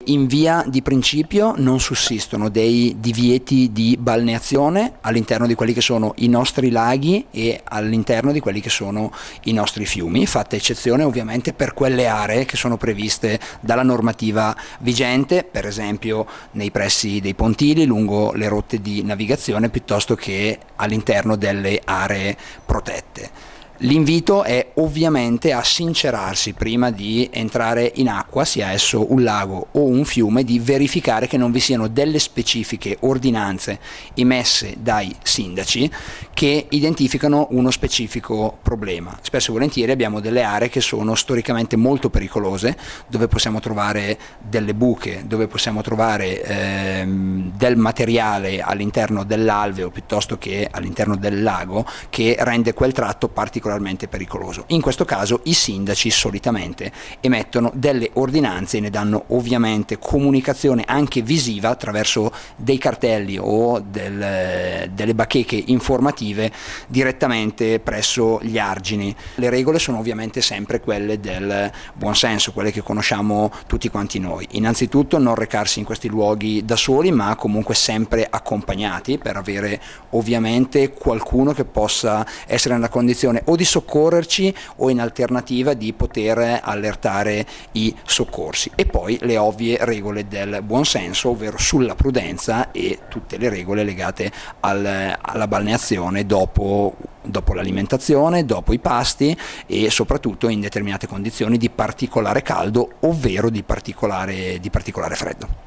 In via di principio non sussistono dei divieti di balneazione all'interno di quelli che sono i nostri laghi e all'interno di quelli che sono i nostri fiumi, fatta eccezione ovviamente per quelle aree che sono previste dalla normativa vigente, per esempio nei pressi dei pontili, lungo le rotte di navigazione, piuttosto che all'interno delle aree protette. L'invito è ovviamente a sincerarsi prima di entrare in acqua, sia esso un lago o un fiume, di verificare che non vi siano delle specifiche ordinanze emesse dai sindaci che identificano uno specifico problema. Spesso e volentieri abbiamo delle aree che sono storicamente molto pericolose, dove possiamo trovare delle buche, dove possiamo trovare del materiale all'interno dell'alveo piuttosto che all'interno del lago, che rende quel tratto particolarmente pericoloso. In questo caso i sindaci solitamente emettono delle ordinanze e ne danno ovviamente comunicazione anche visiva attraverso dei cartelli o delle bacheche informative direttamente presso gli argini. Le regole sono ovviamente sempre quelle del buonsenso, quelle che conosciamo tutti quanti noi. Innanzitutto non recarsi in questi luoghi da soli, ma comunque sempre accompagnati, per avere ovviamente qualcuno che possa essere nella condizione o di soccorrerci o in alternativa di poter allertare i soccorsi. E poi le ovvie regole del buonsenso, ovvero sulla prudenza e tutte le regole legate alla balneazione dopo l'alimentazione, dopo i pasti e soprattutto in determinate condizioni di particolare caldo, ovvero di particolare freddo.